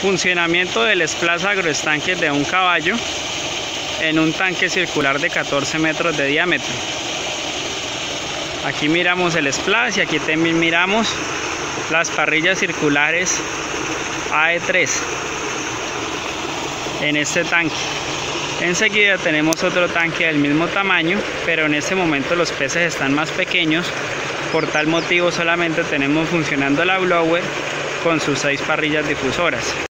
Funcionamiento del splash agroestanque de un caballo en un tanque circular de 14 metros de diámetro. Aquí miramos el splash y aquí también miramos las parrillas circulares AE3 en este tanque. Enseguida tenemos otro tanque del mismo tamaño, pero en este momento los peces están más pequeños. Por tal motivo solamente tenemos funcionando la blower con sus 6 parrillas difusoras.